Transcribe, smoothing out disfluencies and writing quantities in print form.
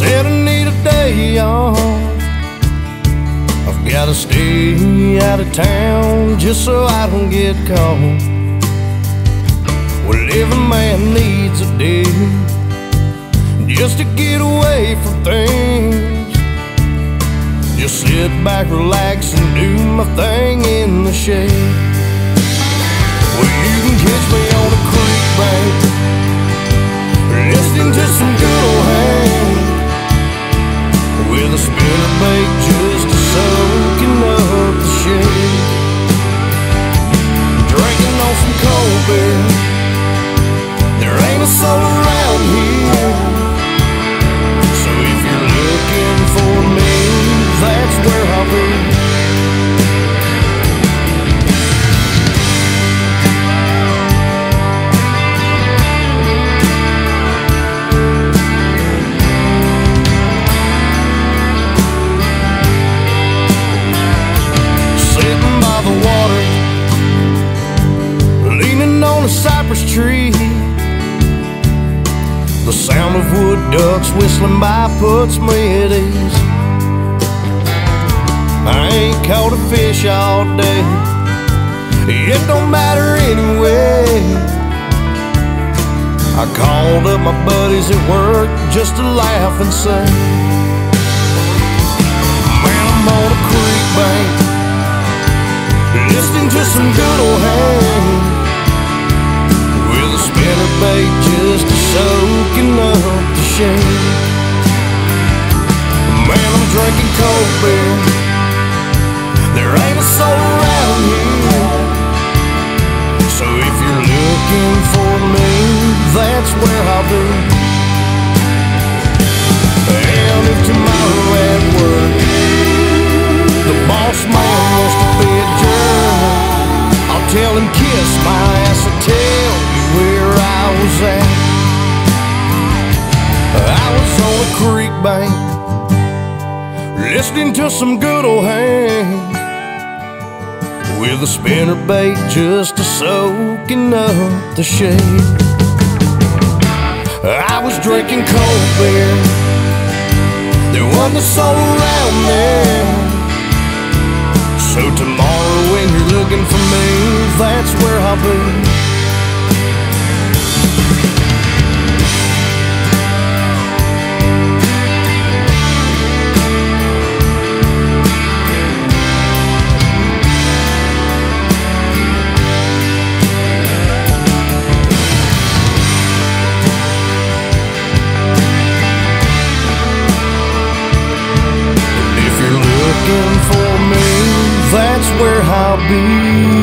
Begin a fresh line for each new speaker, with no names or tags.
said I need a day off. I've gotta stay out of town just so I don't get caught. Well, every man needs a day just to get away from things. Just sit back, relax, and do my thing in the shade. Well, you can catch me on a creek bank, listening to some good old Hank, with a spinnerbait just soaking up the shade. Drinking on some cold beer, there ain't a soul around here. So if you're looking for me, that's where I'll be. Sitting by the water, leaning on a cypress tree. The sound of wood ducks whistling by puts me at ease. I ain't caught a fish all day, it don't matter anyway. I called up my buddies at work just to laugh and say, man, I'm on a creek bank, listening to some good old Hank, with a spinnerbait just soaking up the shade. Man, I'm drinking cold beer, there ain't a soul around here. So if you're looking for me, that's where I'll be. And if tomorrow at work the boss man wants to be a jerk, I'll tell him kiss my ass and tell you where I was at. I was on a creek bank, listening to some good old Hank, with a spinnerbait just soaking up the shade. I was drinking cold beer, there wasn't a soul around there. So tomorrow when you're looking for me, that's where I'll be. For me, that's where I'll be.